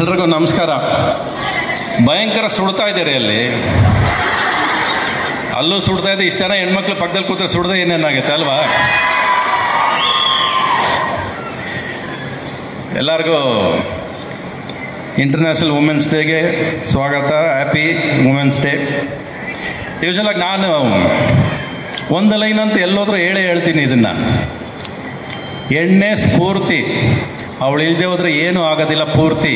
ಎಲ್ರಿಗೂ ನಮಸ್ಕಾರ. ಭಯಂಕರ ಸುಡ್ತಾ ಇದ್ದೀರಿ ಅಲ್ಲಿ, ಅಲ್ಲೂ ಸುಡ್ತಾ ಇದೆ. ಇಷ್ಟ ಜನ ಹೆಣ್ಮಕ್ಳು ಪಕ್ಕದಲ್ಲಿ ಕೂತ್ರೆ ಸುಡ್ದೆ ಏನೇನಾಗುತ್ತೆ ಅಲ್ವಾ? ಎಲ್ಲರಿಗೂ ಇಂಟರ್ನ್ಯಾಷನಲ್ ವುಮೆನ್ಸ್ ಡೇಗೆ ಸ್ವಾಗತ. Happy women's day. ಯೂಶಲಾಗಿ ನಾನು ಒಂದು ಲೈನ್ ಅಂತ ಎಲ್ಲೋದ್ರೂ ಹೇಳ್ತೀನಿ ಇದನ್ನ. ಎಣ್ಣೆ ಸ್ಫೂರ್ತಿ, ಅವಳು ಇಲ್ಲದೆ ಹೋದ್ರೆ ಏನೂ ಆಗೋದಿಲ್ಲ ಪೂರ್ತಿ.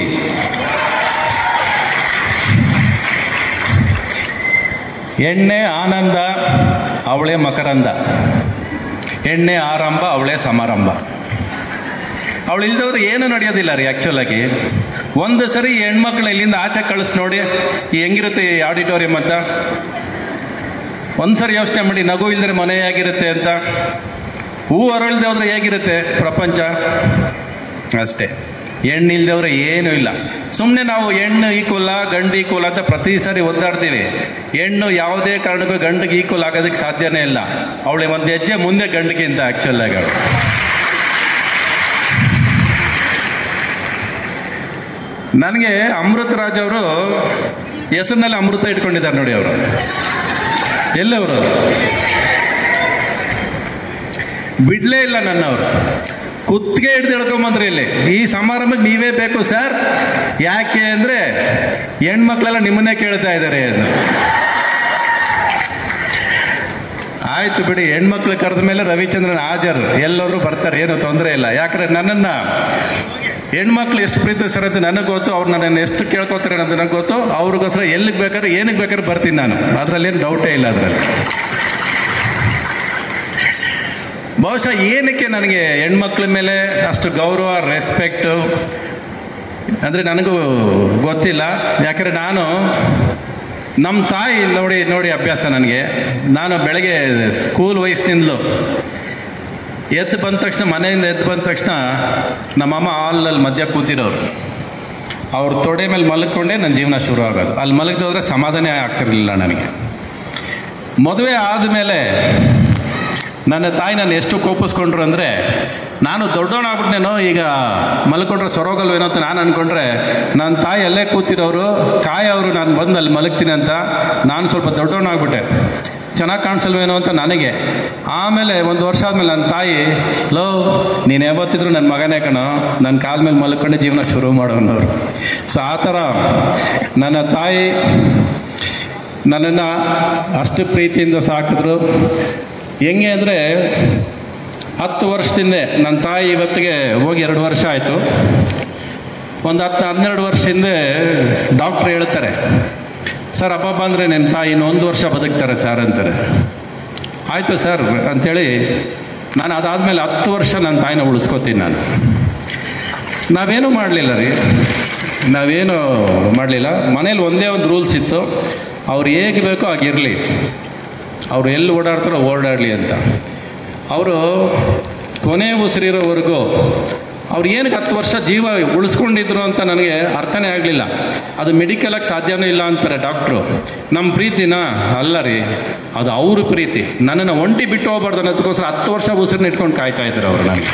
ಎಣ್ಣೆ ಆನಂದ, ಅವಳೇ ಮಕರಂದ. ಎಣ್ಣೆ ಆರಂಭ, ಅವಳೇ ಸಮಾರಂಭ. ಅವಳು ಇಲ್ದವ್ರು ಏನು ನಡೆಯೋದಿಲ್ಲ ರೀ. ಆಕ್ಚುಲ್ ಆಗಿ ಒಂದು ಸರಿ ಹೆಣ್ಮಕ್ಳು ಇಲ್ಲಿಂದ ಆಚೆ ಕಳಿಸ್ ನೋಡಿ ಹೆಂಗಿರುತ್ತೆ ಈ ಆಡಿಟೋರಿಯಂ ಅಂತ. ಒಂದ್ಸರಿ ಯೋಚನೆ ಮಾಡಿ, ನಗು ಇಲ್ದ್ರೆ ಮನೆ ಹೇಗಿರುತ್ತೆ ಅಂತ, ಹೂ ಅರಳ್ದೆ ಹೋದ್ರೆ ಹೇಗಿರುತ್ತೆ ಪ್ರಪಂಚ, ಅಷ್ಟೇ. ಹೆಣ್ಣು ಇಲ್ದೆ ಹೋದ್ರೆ ಏನೂ ಇಲ್ಲ. ಸುಮ್ಮನೆ ನಾವು ಹೆಣ್ಣು ಈಕ್ವಲ್ ಗಂಡು ಈಕ್ವಲ್ ಅಂತ ಪ್ರತಿ ಸಾರಿ ಒದ್ದಾಡ್ತೀವಿ. ಹೆಣ್ಣು ಯಾವುದೇ ಕಾರಣಕ್ಕೂ ಗಂಡಿಗೆ ಈಕ್ವಲ್ ಆಗೋದಕ್ಕೆ ಸಾಧ್ಯನೇ ಇಲ್ಲ. ಅವಳೆ ಒಂದು ಹೆಜ್ಜೆ ಮುಂದೆ ಗಂಡಿಗಿಂತ ಆಕ್ಚುಲ್ ಆಗಿ. ಅವಳು ನನಗೆ ಅಮೃತ್ ರಾಜ್ ಅವರು ಹೆಸರಿನಲ್ಲಿ ಅಮೃತ ಇಟ್ಕೊಂಡಿದ್ದಾರೆ ನೋಡಿ. ಅವರು ಎಲ್ಲವರು ಬಿಡ್ಲೇ ಇಲ್ಲ ನನ್ನವರು. ಕುತ್ತಿಗೆ ಹಿಡ್ದು ಹೇಳ್ಕೊಂಬಂದ್ರಿ ಇಲ್ಲಿ, ಈ ಸಮಾರಂಭಕ್ಕೆ ನೀವೇ ಬೇಕು ಸರ್. ಯಾಕೆ ಅಂದ್ರೆ ಹೆಣ್ಮಕ್ಳೆಲ್ಲ ನಿಮ್ಮನ್ನೇ ಕೇಳ್ತಾ ಇದ್ದಾರೆ ಅಂತ. ಆಯ್ತು ಬಿಡಿ, ಹೆಣ್ಮಕ್ಳು ಕರೆದ ಮೇಲೆ ರವಿಚಂದ್ರನ್ ಹಾಜರು, ಎಲ್ಲರೂ ಬರ್ತಾರೆ, ಏನು ತೊಂದರೆ ಇಲ್ಲ. ಯಾಕಂದ್ರೆ ನನ್ನನ್ನ ಹೆಣ್ಮಕ್ಳು ಎಷ್ಟು ಪ್ರೀತಿಸ್ತಾರೆ ಅಂತ ನನಗೆ ಗೊತ್ತು. ಅವ್ರು ನನ್ನನ್ನು ಎಷ್ಟು ಕೇಳ್ಕೊತಾರೆ ಅಂತ ನನಗೆ ಗೊತ್ತು. ಅವ್ರಿಗೋಸ್ಕರ ಎಲ್ಲಿಗೆ ಬೇಕಾದ್ರೆ ಏನಕ್ಕೆ ಬೇಕಾದ್ರೆ ಬರ್ತೀನಿ ನಾನು, ಅದರಲ್ಲೇನು ಡೌಟೇ ಇಲ್ಲ. ಅದರಲ್ಲಿ ಬಹುಶಃ ಏನಕ್ಕೆ ನನಗೆ ಹೆಣ್ಮಕ್ಳ ಮೇಲೆ ಅಷ್ಟು ಗೌರವ, ರೆಸ್ಪೆಕ್ಟು ಅಂದರೆ ನನಗೂ ಗೊತ್ತಿಲ್ಲ. ಯಾಕಂದರೆ ನಾನು ನಮ್ಮ ತಾಯಿ ನೋಡಿ ಅಭ್ಯಾಸ ನನಗೆ. ನಾನು ಬೆಳಗ್ಗೆ ಸ್ಕೂಲ್ ವಯಸ್ಸಿನಿಂದಲೂ ಎದ್ದು ಬಂದ ತಕ್ಷಣ, ಮನೆಯಿಂದ ಎದ್ದು ಬಂದ ತಕ್ಷಣ ನಮ್ಮಮ್ಮ ಹಾಲಲ್ಲಿ ಮಧ್ಯ ಕೂತಿರೋರು. ಅವ್ರ ತೊಡೆ ಮೇಲೆ ಮಲ್ಕೊಂಡೇ ನನ್ನ ಜೀವನ ಶುರು ಆಗೋದು. ಅಲ್ಲಿ ಮಲಗಿದೋದ್ರೆ ಸಮಾಧಾನ ಆಗ್ತಿರ್ಲಿಲ್ಲ ನನಗೆ. ಮದುವೆ ಆದಮೇಲೆ ನನ್ನ ತಾಯಿ ನಾನು ಎಷ್ಟು ಕೋಪಿಸ್ಕೊಂಡ್ರು ಅಂದರೆ, ನಾನು ದೊಡ್ಡವನಾಗ್ಬಿಟ್ನೇನೋ, ಈಗ ಮಲ್ಕೊಂಡ್ರೆ ಸೊರೋಗಲ್ವೇನೋ ಅಂತ ನಾನು ಅಂದ್ಕೊಂಡ್ರೆ, ನನ್ನ ತಾಯಿ ಅಲ್ಲೇ ಕೂತಿರೋರು ಕಾಯವರು ನಾನು ಬಂದು ಅಲ್ಲಿ ಮಲಗ್ತೀನಿ ಅಂತ. ನಾನು ಸ್ವಲ್ಪ ದೊಡ್ಡವನಾಗ್ಬಿಟ್ಟೆ, ಚೆನ್ನಾಗಿ ಕಾಣಿಸಲ್ವೇನೋ ಅಂತ ನನಗೆ. ಆಮೇಲೆ ಒಂದು ವರ್ಷ ಆದಮೇಲೆ ನನ್ನ ತಾಯಿ, ನೀನು ಯಾವತ್ತಿದ್ರು ನನ್ನ ಮಗನೇ ಕಣೋ, ನನ್ನ ಕಾಲ ಮೇಲೆ ಮಲ್ಕೊಂಡೆ ಜೀವನ ಶುರು ಮಾಡೋನವ್ರು. ಸೊ ಆ ಥರ ನನ್ನ ತಾಯಿ ನನ್ನನ್ನು ಅಷ್ಟು ಪ್ರೀತಿಯಿಂದ ಸಾಕಿದ್ರು. ಹೆಂಗೆ ಅಂದರೆ 10 ವರ್ಷದಿಂದ, ನನ್ನ ತಾಯಿ ಇವತ್ತಿಗೆ ಹೋಗಿ 2 ವರ್ಷ ಆಯಿತು. ಒಂದು 10-12 ವರ್ಷದಿಂದ ಡಾಕ್ಟ್ರ್ ಹೇಳ್ತಾರೆ, ಸರ್ ಹಬ್ಬ ಅಂದರೆ ನನ್ನ ತಾಯಿ ಇನ್ನು 1 ವರ್ಷ ಬದುಕ್ತಾರೆ ಸರ್ ಅಂತಾರೆ. ಆಯಿತು ಸರ್ ಅಂಥೇಳಿ ನಾನು ಅದಾದಮೇಲೆ 10 ವರ್ಷ ನನ್ನ ತಾಯಿನ ಉಳಿಸ್ಕೊತೀನಿ ನಾನು. ನಾವೇನೂ ಮಾಡಲಿಲ್ಲ ರೀ, ನಾವೇನು ಮಾಡಲಿಲ್ಲ. ಮನೇಲಿ ಒಂದೇ ಒಂದು ರೂಲ್ಸ್ ಇತ್ತು, ಅವ್ರು ಹೇಗೆ ಬೇಕೋ ಹಾಗಿರಲಿ, ಅವರು ಎಲ್ಲಿ ಓಡಾಡ್ತಾರೋ ಓಡಾಡಲಿ ಅಂತ. ಅವರು ಕೊನೆ ಉಸಿರಿರೋವರೆಗೂ ಅವ್ರು ಏನಕ್ಕೆ 10 ವರ್ಷ ಜೀವ ಉಳಿಸ್ಕೊಂಡಿದ್ರು ಅಂತ ನನಗೆ ಅರ್ಥನೇ ಆಗಲಿಲ್ಲ. ಅದು ಮೆಡಿಕಲಾಗಿ ಸಾಧ್ಯನೇ ಇಲ್ಲ ಅಂತಾರೆ ಡಾಕ್ಟ್ರು. ನಮ್ಮ ಪ್ರೀತಿನ ಅಲ್ಲ ರೀ, ಅದು ಅವ್ರ ಪ್ರೀತಿ. ನನ್ನನ್ನು ಒಂಟಿ ಬಿಟ್ಟು ಹೋಗ್ಬಾರ್ದು ಅನ್ನೋದಕ್ಕೋಸ್ಕರ 10 ವರ್ಷ ಉಸಿರನ್ನ ಇಟ್ಕೊಂಡು ಕಾಯ್ತಾ ಇದ್ರು ಅವರು ನನಗೆ.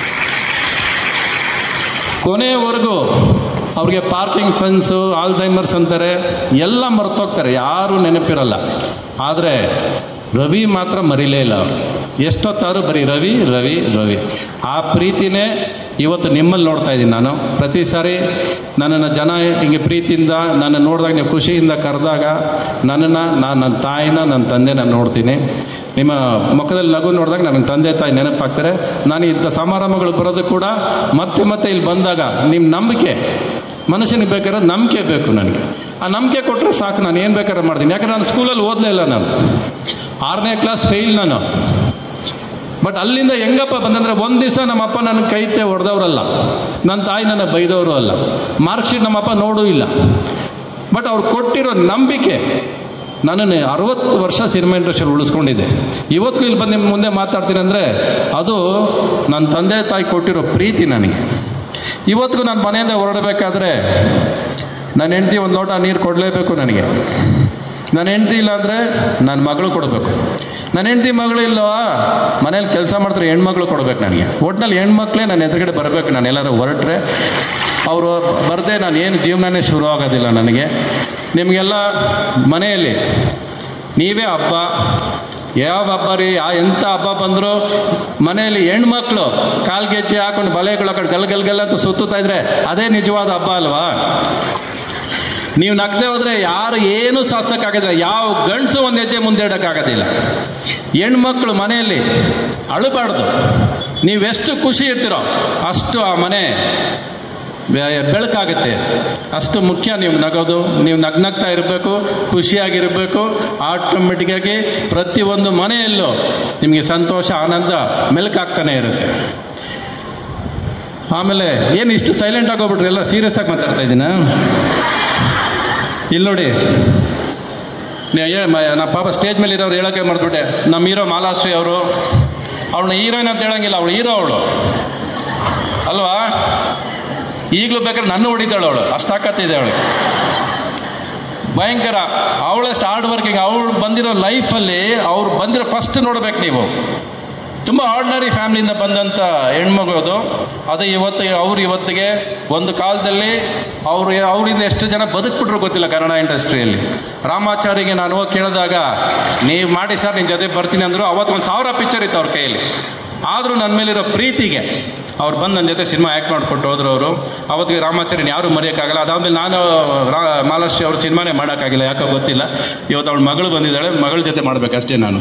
ಕೊನೆಯವರೆಗೂ ಅವ್ರಿಗೆ ಪಾರ್ಕಿಂಗ್ ಸೆನ್ಸು, ಆಲ್ಝೈಮರ್ಸ್ ಅಂತಾರೆ, ಎಲ್ಲ ಮರ್ತೋಗ್ತಾರೆ, ಯಾರೂ ನೆನಪಿರಲ್ಲ. ಆದರೆ ರವಿ ಮಾತ್ರ ಮರಿಲೇ ಇಲ್ಲ. ಅವರು ಎಷ್ಟೊತ್ತಾದ್ರೂ ಬರೀ ರವಿ ರವಿ ರವಿ. ಆ ಪ್ರೀತಿನೇ ಇವತ್ತು ನಿಮ್ಮಲ್ಲಿ ನೋಡ್ತಾ ಇದ್ದೀನಿ ನಾನು. ಪ್ರತಿ ಸಾರಿ ನನ್ನನ್ನು ಜನ ಹಿಂಗೆ ಪ್ರೀತಿಯಿಂದ ನನ್ನ ನೋಡಿದಾಗ, ನೀವು ಖುಷಿಯಿಂದ ಕರೆದಾಗ ನಾನು ನನ್ನ ತಾಯಿನ, ನನ್ನ ತಂದೆನ ನೋಡ್ತೀನಿ. ನಿಮ್ಮ ಮುಖದಲ್ಲಿ ನಗು ನೋಡಿದಾಗ ನನ್ನ ತಂದೆ ತಾಯಿ ನೆನಪಾಗ್ತಾರೆ. ನಾನು ಇಂಥ ಸಮಾರಂಭಗಳು ಬರೋದು ಕೂಡ ಮತ್ತೆ ಇಲ್ಲಿ ಬಂದಾಗ ನಿಮ್ಮ ನಂಬಿಕೆ, ಮನುಷ್ಯನಿಗೆ ಬೇಕಾದ್ರೆ ನಂಬಿಕೆ ಬೇಕು ನನಗೆ. ಆ ನಂಬಿಕೆ ಕೊಟ್ಟರೆ ಸಾಕು, ನಾನು ಏನು ಬೇಕಾದ್ರೆ ಮಾಡ್ತೀನಿ. ಯಾಕಂದ್ರೆ ನಾನು ಸ್ಕೂಲಲ್ಲಿ ಓದಲೇ ಇಲ್ಲ, ನಾನು 6ನೇ ಕ್ಲಾಸ್ ಫೇಲ್ ನಾನು. ಬಟ್ ಅಲ್ಲಿಂದ ಹೆಂಗಪ್ಪ ಬಂದಂದ್ರೆ, ಒಂದು ದಿವಸ ನಮ್ಮಪ್ಪ ನನ್ನ ಕೈತೆ ಹೊಡೆದವರಲ್ಲ, ನನ್ನ ತಾಯಿ ನನ್ನ ಬೈದವರು ಅಲ್ಲ, ಮಾರ್ಕ್ ಶೀಟ್ ನಮ್ಮಪ್ಪ ನೋಡೂ ಇಲ್ಲ. ಬಟ್ ಅವ್ರು ಕೊಟ್ಟಿರೋ ನಂಬಿಕೆ ನನ್ನನ್ನು 60 ವರ್ಷ ಸಿನಿಮಾ ಇಂಡಸ್ಟ್ರಿಯಲ್ಲಿ ಉಳಿಸ್ಕೊಂಡಿದ್ದೆ. ಇವತ್ತಿಗೂ ಇಲ್ಲಿ ಬಂದು ನಿಮ್ಮ ಮುಂದೆ ಮಾತಾಡ್ತೀನಿ ಅಂದರೆ ಅದು ನನ್ನ ತಂದೆ ತಾಯಿ ಕೊಟ್ಟಿರೋ ಪ್ರೀತಿ ನನಗೆ. ಇವತ್ತಿಗೂ ನಾನು ಮನೆಯಿಂದ ಹೊರಡಬೇಕಾದ್ರೆ ನನ್ನ ಹೆಂಡತಿ ಒಂದು ಲೋಟ ನೀರು ಕೊಡಲೇಬೇಕು ನನಗೆ. ನನ್ನ ಹೆಂಡತಿ ಇಲ್ಲ ಅಂದರೆ ನನ್ನ ಮಗಳು ಕೊಡಬೇಕು. ನನ್ನ ಹೆಂಡತಿ ಮಗಳು ಇಲ್ಲವಾ, ಮನೇಲಿ ಕೆಲಸ ಮಾಡ್ತಾರೆ, ಹೆಣ್ಮಕ್ಳು ಕೊಡ್ಬೇಕು ನನಗೆ. ಒಟ್ಟಿನಲ್ಲಿ ಹೆಣ್ಮಕ್ಳೇ ನನ್ನ ಎದುರುಗಡೆ ಬರಬೇಕು. ನಾನು ಎಲ್ಲರೂ ಹೊರಟ್ರೆ ಅವರು ಬರದೆ ನಾನು ಏನು ಜೀವನನೇ ಶುರು ಆಗೋದಿಲ್ಲ ನನಗೆ. ನಿಮಗೆಲ್ಲ ಮನೆಯಲ್ಲಿ ನೀವೇ ಹಬ್ಬ, ಯಾವ ಹಬ್ಬ ರೀ, ಎಂಥ ಹಬ್ಬ ಬಂದರೂ ಮನೆಯಲ್ಲಿ ಹೆಣ್ಮಕ್ಳು ಕಾಲ್ಗೆಜ್ಜೆ ಹಾಕೊಂಡು ಬಲೆಗಳು ಹಾಕೊಂಡು ಗಲ್ ಅಂತ ಸುತ್ತುತ್ತಾ ಇದ್ರೆ ಅದೇ ನಿಜವಾದ ಹಬ್ಬ ಅಲ್ವಾ? ನೀವು ನಗ್ದೇ ಹೋದ್ರೆ ಯಾರು ಏನು ಸಾಧಿಸಕ್ಕಾಗೋದಿಲ್ಲ. ಯಾವ ಗಂಡಸು ಒಂದು ಹೆಜ್ಜೆ ಮುಂದೆ ಇಡೋಕ್ಕಾಗೋದಿಲ್ಲ. ಹೆಣ್ಮಕ್ಳು ಮನೆಯಲ್ಲಿ ಅಳಬಾರ್ದು. ನೀವೆಷ್ಟು ಖುಷಿ ಇರ್ತೀರೋ ಅಷ್ಟು ಆ ಮನೆ ಬೆಳಕಾಗುತ್ತೆ. ಅಷ್ಟು ಮುಖ್ಯ ನೀವು ನಗೋದು. ನೀವು ನಗ್ನಗ್ತಾ ಇರಬೇಕು, ಖುಷಿಯಾಗಿರಬೇಕು. ಆಟೋಮೆಟಿಕ್ಕಾಗಿ ಪ್ರತಿಯೊಂದು ಮನೆಯಲ್ಲೂ ನಿಮಗೆ ಸಂತೋಷ, ಆನಂದ ಮೆಲುಕಾಗ್ತಾನೆ ಇರುತ್ತೆ. ಆಮೇಲೆ ಏನು ಇಷ್ಟು ಸೈಲೆಂಟ್ ಆಗೋಗ್ಬಿಟ್ರಿ, ಎಲ್ಲ ಸೀರಿಯಸ್ ಆಗಿ ಮಾತಾಡ್ತಾ ಇದ್ದೀನ. ಇಲ್ಲಿ ನೋಡಿ, ನಾ ಪಾಪ ಸ್ಟೇಜ್ ಮೇಲೆ ಇರೋರು ಹೇಳೋಕೆ ಮಾಡ್ಬಿಟ್ಟೆ. ನಮ್ಮ ಹೀರೋ ಮಾಲಾಶ್ರೀ ಅವರು, ಅವಳನ್ನ ಹೀರೋಯಿನ್ ಅಂತ ಹೇಳಂಗಿಲ್ಲ, ಅವಳು ಹೀರೋ ಅವಳು ಅಲ್ವಾ? ಈಗಲೂ ಬೇಕಾದ್ರೆ ನನ್ನ ಹೊಡಿತಾಳು ಅವಳು, ಅಷ್ಟು ತಾಕತ್ತಿದೆ ಅವಳಿಗೆ, ಭಯಂಕರ. ಅವಳಷ್ಟು ಹಾರ್ಡ್ ವರ್ಕಿಂಗ್. ಅವಳು ಬಂದಿರೋ ಲೈಫಲ್ಲಿ ಅವ್ರು ಬಂದಿರೋ ಫಸ್ಟ್ ನೋಡ್ಬೇಕು ನೀವು. ತುಂಬ ಆರ್ಡಿನರಿ ಫ್ಯಾಮಿಲಿಯಿಂದ ಬಂದಂಥ ಹೆಣ್ಮಗಳು ಅದು. ಇವತ್ತಿಗೆ ಒಂದು ಕಾಲದಲ್ಲಿ ಅವರಿಂದ ಎಷ್ಟು ಜನ ಬದುಕ್ಬಿಟ್ರು ಗೊತ್ತಿಲ್ಲ ಕನ್ನಡ ಇಂಡಸ್ಟ್ರಿಯಲ್ಲಿ. ರಾಮಾಚಾರಿಗೆ ನಾನು ಹೋಗಿ ಕೇಳಿದಾಗ, ನೀವು ಮಾಡಿ ಸರ್, ನಿನ್ನ ಜೊತೆ ಬರ್ತೀನಿ ಅಂದರು. ಅವತ್ತು 1000 ಪಿಕ್ಚರ್ ಇತ್ತು ಅವ್ರ ಕೈಯಲ್ಲಿ. ಆದರೂ ನನ್ನ ಮೇಲಿರೋ ಪ್ರೀತಿಗೆ ಅವ್ರು ಬಂದು ನನ್ನ ಜೊತೆ ಸಿನಿಮಾ ಆ್ಯಕ್ಟ್ ಮಾಡಿಕೊಟ್ಟು ಹೋದ್ರು. ಅವರು ಅವತ್ತಿಗೆ ರಾಮಾಚಾರ್ಯನ ಯಾರು ಮರೆಯೋಕ್ಕಾಗಲ್ಲ. ಅದಾದ್ಮೇಲೆ ನಾನು ಮಾಲಾಶ್ರೀ ಅವ್ರ ಸಿನಿಮಾನೇ ಮಾಡೋಕ್ಕಾಗಿಲ್ಲ, ಯಾಕೋ ಗೊತ್ತಿಲ್ಲ. ಇವತ್ತು ಅವಳ ಮಗಳು ಬಂದಿದ್ದಾಳೆ, ಮಗಳ ಜೊತೆ ಮಾಡ್ಬೇಕಷ್ಟೇ ನಾನು.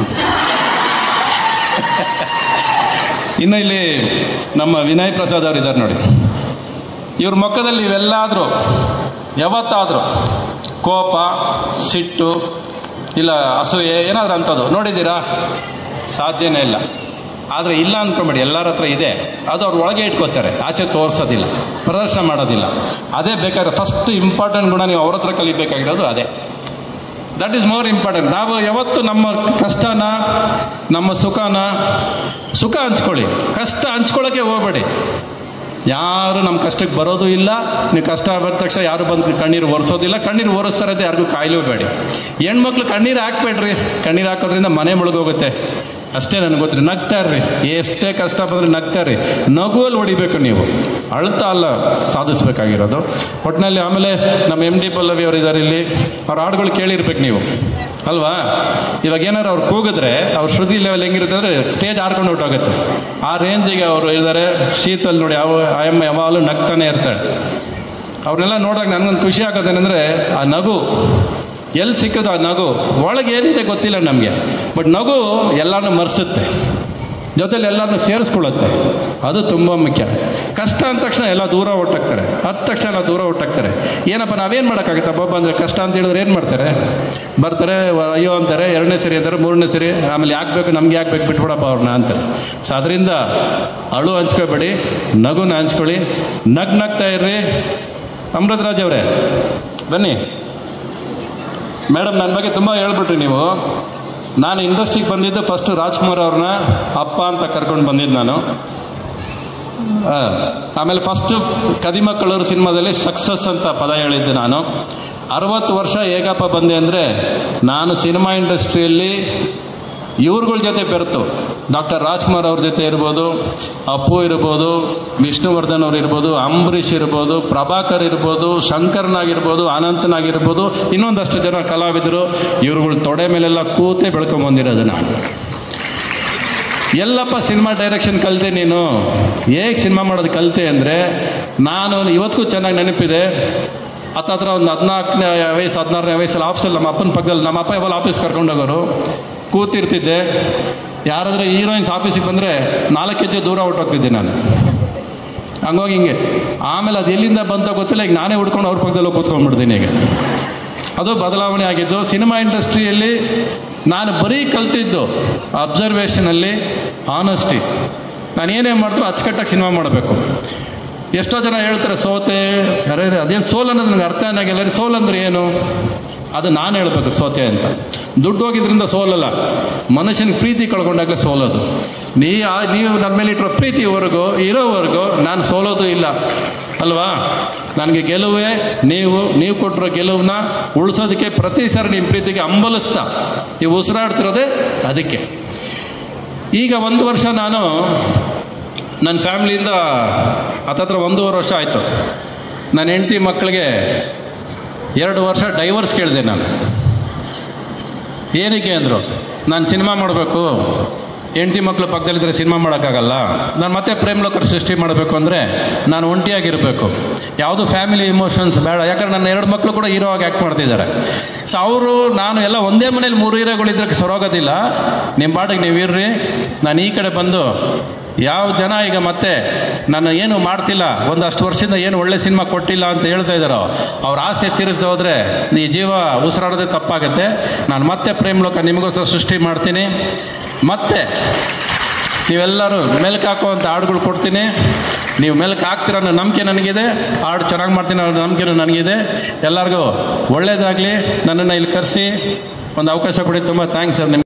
ಇನ್ನು ಇಲ್ಲಿ ನಮ್ಮ ವಿನಯ್ ಪ್ರಸಾದ್ ಅವರು ಇದ್ದಾರೆ ನೋಡಿ. ಇವ್ರ ಮುಖದಲ್ಲಿ ಇವೆಲ್ಲಾದರೂ ಯಾವತ್ತಾದರೂ ಕೋಪ, ಸಿಟ್ಟು, ಇಲ್ಲ ಅಸೂಯೆ ಏನಾದರೂ ಅಂಥದ್ದು ನೋಡಿದ್ದೀರಾ? ಸಾಧ್ಯನೇ ಇಲ್ಲ. ಆದರೆ ಇಲ್ಲ ಅಂದ್ಕೊಂಬೇಡಿ, ಎಲ್ಲರ ಹತ್ರ ಇದೆ. ಅದು ಅವ್ರ ಒಳಗೆ ಇಟ್ಕೋತಾರೆ, ಆಚೆ ತೋರಿಸೋದಿಲ್ಲ, ಪ್ರದರ್ಶನ ಮಾಡೋದಿಲ್ಲ. ಅದೇ ಬೇಕಾದ್ರೆ ಫಸ್ಟ್ ಇಂಪಾರ್ಟೆಂಟ್ ಗುಣ ನೀವು ಅವ್ರ ಹತ್ರ ಕಲಿಬೇಕಾಗಿರೋದು ಅದೇ. That is more important. ನಾವು ಯಾವತ್ತು ನಮ್ಮ ಕಷ್ಟನ, ನಮ್ಮ ಸುಖ ಹಂಚ್ಕೊಳ್ಳಿ, ಕಷ್ಟ ಹಂಚ್ಕೊಳ್ಳೋಕೆ ಹೋಗಬೇಡಿ. ಯಾರು ನಮ್ಮ ಕಷ್ಟಕ್ಕೆ ಬರೋದು ಇಲ್ಲ. ನೀವು ಕಷ್ಟ ಬಂದ ತಕ್ಷಣ ಯಾರು ಬಂದು ಕಣ್ಣೀರು ಒರೆಸೋದಿಲ್ಲ. ಕಣ್ಣೀರು ಒರೆಸ್ತಾ ಇರೋದು ಯಾರಿಗೂ ಕಾಯಿಲೇಬೇಡಿ. ಹೆಣ್ಮಕ್ಳು ಕಣ್ಣೀರು ಹಾಕ್ಬೇಡ್ರಿ. ಕಣ್ಣೀರು ಹಾಕೋದ್ರಿಂದ ಮನೆ ಮುಳುಗೋಗುತ್ತೆ ಅಷ್ಟೇ. ನನಗೆ ಗೊತ್ತಿರಿ. ನಗ್ತಾ ಇರ್ರಿ, ಎಷ್ಟೇ ಕಷ್ಟ ಬಂದ್ರೆ ನಗ್ತಾ ಇರ್ರಿ. ನಗುವಲ್ಲಿ ಹೊಡಿಬೇಕು ನೀವು, ಅಳ್ತಾ ಅಲ್ಲ ಸಾಧಿಸ್ಬೇಕಾಗಿರೋದು ಒಟ್ಟಿನಲ್ಲಿ. ಆಮೇಲೆ ನಮ್ಮ MD ಪಲ್ಲವಿ ಅವರು ಇದ್ದಾರೆ ಇಲ್ಲಿ. ಅವ್ರ ಹಾಡುಗಳು ಕೇಳಿರ್ಬೇಕು ನೀವು ಅಲ್ವಾ? ಇವಾಗ ಏನಾರು ಅವ್ರು ಕೂಗಿದ್ರೆ ಅವ್ರ ಶ್ರುತಿ ಲೆವೆಲ್ ಹೆಂಗಿರುತ್ತೆ ಅಂದ್ರೆ ಸ್ಟೇಜ್ ಹಾರ್ಕೊಂಡು ಹೊಟ್ಟೋಗುತ್ತೆ. ಆ ರೇಂಜಿಗೆ ಅವರು ಇದ್ದಾರೆ. ಶೀತಲ್ ನೋಡಿ, ಆಯಮ್ಮ ಯಾವಾಗಲೂ ನಗ್ತಾನೆ ಇರ್ತಾಳೆ. ಅವ್ರನ್ನೆಲ್ಲ ನೋಡೋಕೆ ನನಗೊಂದು ಖುಷಿ ಆಗೋದೇನೆಂದ್ರೆ, ಆ ನಗು ಎಲ್ಲಿ ಸಿಕ್ಕೋದು. ಆ ನಗು ಒಳಗೆ ಏನಿದೆ ಗೊತ್ತಿಲ್ಲ ನಮಗೆ, ಬಟ್ ನಗು ಎಲ್ಲಾನು ಮರೆಸುತ್ತೆ, ಜೊತೆಲಿ ಎಲ್ಲಾನು ಸೇರಿಸ್ಕೊಳ್ಳುತ್ತೆ. ಅದು ತುಂಬ ಮುಖ್ಯ. ಕಷ್ಟ ಅಂದ ತಕ್ಷಣ ಎಲ್ಲ ದೂರ ಹೊಟ್ಟಾಗ್ತಾರೆ, ಹತ್ತ ತಕ್ಷಣ ಎಲ್ಲ ದೂರ ಹೊಟ್ಟಾಗ್ತಾರೆ. ಏನಪ್ಪ ನಾವೇನು ಮಾಡೋಕ್ಕಾಗುತ್ತೆ? ಪಾಪ ಅಂದರೆ ಕಷ್ಟ ಅಂತ ಹೇಳಿದ್ರೆ ಏನು ಮಾಡ್ತಾರೆ? ಬರ್ತಾರೆ, ಅಯ್ಯೋ ಅಂತಾರೆ, 2ನೇ ಸರಿ ಅಂತಾರೆ, 3ನೇ ಸರಿ, ಆಮೇಲೆ ಯಾಕೆ ಬೇಕು, ನಮ್ಗೆ ಯಾಕೆ ಬೇಕು, ಬಿಟ್ಬಿಡಪ್ಪ ಅವ್ರನ್ನ ಅಂತಾರೆ. ಸೊ ಅದರಿಂದ ಅಳು ಹಂಚ್ಕೋಬೇಡಿ, ನಗುನ ಹಂಚ್ಕೊಳ್ಳಿ, ನಗ್ತಾ ಇರ್ರಿ. ಅಮೃತರಾಜ್ ಅವರೇ ಬನ್ನಿ. ಮೇಡಮ್, ನನ್ನ ಬಗ್ಗೆ ತುಂಬ ಹೇಳ್ಬಿಟ್ರಿ ನೀವು. ನಾನು ಇಂಡಸ್ಟ್ರಿಗೆ ಬಂದಿದ್ದು ಫಸ್ಟ್ ರಾಜ್ಕುಮಾರ್ ಅವ್ರನ್ನ ಅಪ್ಪ ಅಂತ ಕರ್ಕೊಂಡು ಬಂದಿದ್ದು ನಾನು. ಆಮೇಲೆ ಫಸ್ಟು ಕದಿಮಕ್ಕಳವ್ರ ಸಿನಿಮಾದಲ್ಲಿ ಸಕ್ಸಸ್ ಅಂತ ಪದ ಹೇಳಿದ್ದೆ ನಾನು. 60 ವರ್ಷ ಹೇಗಪ್ಪ ಬಂದೆ ಅಂದರೆ, ನಾನು ಸಿನಿಮಾ ಇಂಡಸ್ಟ್ರಿಯಲ್ಲಿ ಇವ್ರುಗಳ ಜೊತೆ ಬೆರೆತು ಡಾಕ್ಟರ್ ರಾಜ್ಕುಮಾರ್ ಅವ್ರ ಜೊತೆ ಇರ್ಬೋದು, ಅಪ್ಪು ಇರ್ಬೋದು, ವಿಷ್ಣುವರ್ಧನ್ ಅವ್ರು ಇರ್ಬೋದು, ಅಂಬರೀಷ್ ಇರ್ಬೋದು, ಪ್ರಭಾಕರ್ ಇರ್ಬೋದು, ಶಂಕರ್ನಾಗಿರ್ಬೋದು, ಅನಂತನಾಗಿರ್ಬೋದು, ಇನ್ನೊಂದಷ್ಟು ಜನ ಕಲಾವಿದರು. ಇವ್ರುಗಳ ತೊಡೆ ಮೇಲೆಲ್ಲ ಕೂತೆ ಬೆಳ್ಕೊಂಬಂದಿರೋದು ನಾನು. ಎಲ್ಲಪ್ಪ ಸಿನಿಮಾ ಡೈರೆಕ್ಷನ್ ಕಲಿತೆ ನೀನು, ಹೇಗೆ ಸಿನಿಮಾ ಮಾಡೋದು ಕಲಿತೆ ಅಂದರೆ, ನಾನು ಇವತ್ತಿಗೂ ಚೆನ್ನಾಗಿ ನೆನಪಿದೆ. ಹತ್ತತ್ರ ಒಂದು 14ನೇ ವಯಸ್ಸು 16ನೇ ವಯಸ್ಸಲ್ಲಿ ಆಫೀಸಲ್ಲಿ ನಮ್ಮ ಅಪ್ಪನ ಪಕ್ಕದಲ್ಲಿ, ನಮ್ಮ ಅಪ್ಪ ಯಾವಾಗ ಆಫೀಸ್ ಕರ್ಕೊಂಡೋಗೋರು, ಕೂತಿರ್ತಿದ್ದೆ. ಯಾರಾದರೂ ಹೀರೋಯಿನ್ಸ್ ಆಫೀಸಿಗೆ ಬಂದರೆ 4 ಹೆಜ್ಜೆ ದೂರ ಹೊಟ್ಟೋಗ್ತಿದ್ದೆ ನಾನು, ಹಂಗೋಗಿ ಹಿಂಗೆ. ಆಮೇಲೆ ಅದು ಎಲ್ಲಿಂದ ಬಂತ ಗೊತ್ತಿಲ್ಲ, ಈಗ ನಾನೇ ಹುಡ್ಕೊಂಡು ಅವ್ರ ಪಕ್ಕದಲ್ಲೂ ಕೂತ್ಕೊಂಡ್ಬಿಡ್ತೀನಿ. ಈಗ ಅದು ಬದಲಾವಣೆ ಆಗಿದ್ದು. ಸಿನಿಮಾ ಇಂಡಸ್ಟ್ರಿಯಲ್ಲಿ ನಾನು ಬರೀ ಕಲ್ತಿದ್ದು ಅಬ್ಸರ್ವೇಷನಲ್ಲಿ, ಆನೆಸ್ಟಿ. ನಾನು ಏನೇ ಮಾಡಿದ್ರು ಅಚ್ಚುಕಟ್ಟಾಗಿ ಸಿನಿಮಾ ಮಾಡಬೇಕು. ಎಷ್ಟೋ ಜನ ಹೇಳ್ತಾರೆ ಸೋತೆ, ಅದೇ ಸೋಲ್ ಅನ್ನೋದು ನನಗೆ ಅರ್ಥ ಆಗಿಲ್ಲ. ಸೋಲ್ ಅಂದ್ರೆ ಏನು? ಅದು ನಾನು ಹೇಳ್ಬೇಕು ಸೋತೆ ಅಂತ. ದುಡ್ಡು ಹೋಗಿದ್ರಿಂದ ಸೋಲಲ್ಲ, ಮನುಷ್ಯನ ಪ್ರೀತಿ ಕಳ್ಕೊಂಡಾಗಲೇ ಸೋಲೋದು. ನೀವು ನನ್ನ ಮೇಲೆ ಇಟ್ಟಿರೋ ಪ್ರೀತಿವರೆಗೂ ಇರೋವರೆಗೂ ನಾನು ಸೋಲೋದು ಇಲ್ಲ ಅಲ್ವಾ. ನನಗೆ ಗೆಲುವೇ ನೀವು ಕೊಟ್ಟಿರೋ ಗೆಲುವನ್ನ ಉಳಿಸೋದಕ್ಕೆ ಪ್ರತಿ ಸಾರಿ ನಿಮ್ಮ ಪ್ರೀತಿಗೆ ಹಂಬಲಿಸ್ತಾ ನೀವು ಉಸಿರಾಡ್ತಿರೋದೇ ಅದಕ್ಕೆ. ಈಗ 1 ವರ್ಷ ನಾನು ನನ್ನ ಫ್ಯಾಮಿಲಿಯಿಂದ ಹತ್ತತ್ರ 1.5 ವರ್ಷ ಆಯಿತು. ನನ್ನ ಹೆಂಡತಿ ಮಕ್ಕಳಿಗೆ 2 ವರ್ಷ ಡೈವರ್ಸ್ ಕೇಳಿದೆ ನಾನು. ಏನಕ್ಕೆ ಅಂದರು, ನಾನು ಸಿನಿಮಾ ಮಾಡಬೇಕು, ಹೆಂಡತಿ ಮಕ್ಕಳು ಪಕ್ಕದಲ್ಲಿದ್ದರೆ ಸಿನಿಮಾ ಮಾಡೋಕ್ಕಾಗಲ್ಲ, ನಾನು ಮತ್ತೆ ಪ್ರೇಮ್ ಲೋಕರ್ ಸೃಷ್ಟಿ ಮಾಡಬೇಕು ಅಂದರೆ ನಾನು ಒಂಟಿಯಾಗಿರಬೇಕು, ಯಾವುದು ಫ್ಯಾಮಿಲಿ ಇಮೋಷನ್ಸ್ ಬೇಡ. ಯಾಕಂದ್ರೆ ನನ್ನ 2 ಮಕ್ಕಳು ಕೂಡ ಹೀರೋ ಆಗಿ ಆ್ಯಕ್ಟ್ ಮಾಡ್ತಿದ್ದಾರೆ. ಸೊ ನಾನು ಎಲ್ಲ ಒಂದೇ ಮನೇಲಿ 3 ಹೀರೋಗಳಿದ್ರೆ ಸರೋಗೋದಿಲ್ಲ, ನಿಮ್ಮ ಬಾಡಿಗೆ ನೀವು ಇರ್ರಿ, ನಾನು ಈ ಕಡೆ ಬಂದು ಯಾವ ಜನ ಈಗ ಮತ್ತೆ ನಾನು ಏನು ಮಾಡ್ತಿಲ್ಲ, ಒಂದಷ್ಟು ವರ್ಷದಿಂದ ಏನು ಒಳ್ಳೆ ಸಿನಿಮಾ ಕೊಟ್ಟಿಲ್ಲ ಅಂತ ಹೇಳ್ತಾ ಇದ್ದಾರೋ ಅವ್ರ ಆಸೆ ತೀರಿಸದೆ ಹೋದ್ರೆ ನೀ ಜೀವ ಉಸಿರಾಡೋದೇ ತಪ್ಪಾಗುತ್ತೆ. ನಾನು ಮತ್ತೆ ಪ್ರೇಮ್ ಲೋಕ ನಿಮಗೋಸ್ಕರ ಸೃಷ್ಟಿ ಮಾಡ್ತೀನಿ, ಮತ್ತೆ ನೀವೆಲ್ಲರೂ ಮೆಲ್ಕ್ ಹಾಕುವಂಥ ಹಾಡುಗಳು ಕೊಡ್ತೀನಿ, ನೀವು ಮೆಲ್ಕ್ ಹಾಕ್ತೀರ ಅನ್ನೋ ನಂಬಿಕೆ ನನಗಿದೆ, ಹಾಡು ಚೆನ್ನಾಗಿ ಮಾಡ್ತೀನಿ ಅನ್ನೋ ನಂಬಿಕೆನೂ ನನಗಿದೆ. ಎಲ್ಲರಿಗೂ ಒಳ್ಳೇದಾಗಲಿ. ನನ್ನನ್ನು ಇಲ್ಲಿ ಕರೆಸಿ ಒಂದು ಅವಕಾಶ ಕೊಡಿ, ತುಂಬ ಥ್ಯಾಂಕ್ಸ್ ಸರ್.